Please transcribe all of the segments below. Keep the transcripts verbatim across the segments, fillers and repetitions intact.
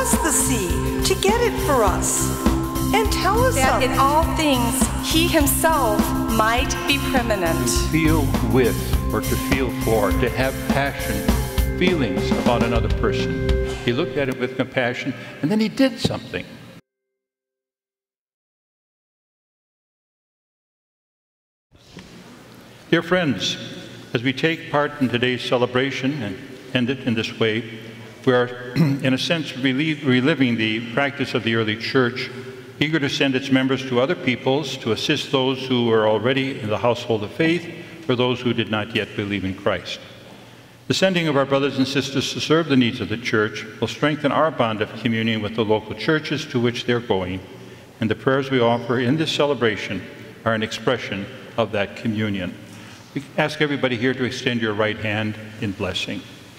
cross the sea to get it for us. And tell us that something. in all things he himself might be preeminent. To feel with, or to feel for, to have passion, feelings about another person. He looked at it with compassion, and then he did something. Dear friends, as we take part in today's celebration and end it in this way, we are, in a sense, reliving the practice of the early church, eager to send its members to other peoples to assist those who are already in the household of faith or those who did not yet believe in Christ. The sending of our brothers and sisters to serve the needs of the church will strengthen our bond of communion with the local churches to which they're going, and the prayers we offer in this celebration are an expression of that communion. We ask everybody here to extend your right hand in blessing.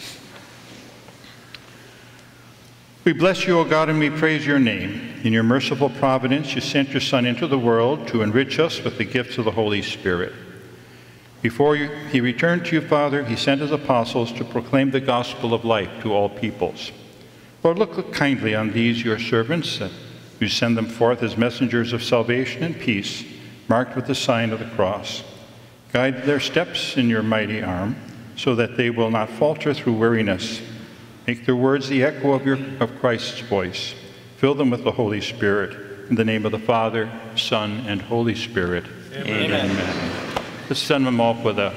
We bless you, O God, and we praise your name. In your merciful providence, you sent your Son into the world to enrich us with the gifts of the Holy Spirit. Before you, he returned to you, Father, he sent his apostles to proclaim the gospel of life to all peoples. Lord, look kindly on these, your servants, that you send them forth as messengers of salvation and peace, marked with the sign of the cross. Guide their steps in your mighty arm, so that they will not falter through weariness. Make their words the echo of, your, of Christ's voice. Fill them with the Holy Spirit. In the name of the Father, Son, and Holy Spirit. Amen. Amen. Amen. Let's send them off with a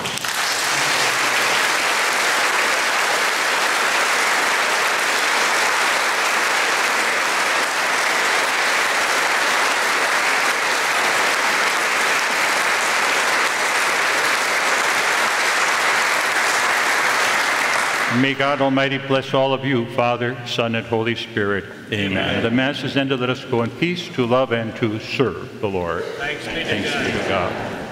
May God Almighty bless all of you, Father, Son, and Holy Spirit. Amen. Amen. The Mass is ended. Let us go in peace to love and to serve the Lord. Thanks be to God.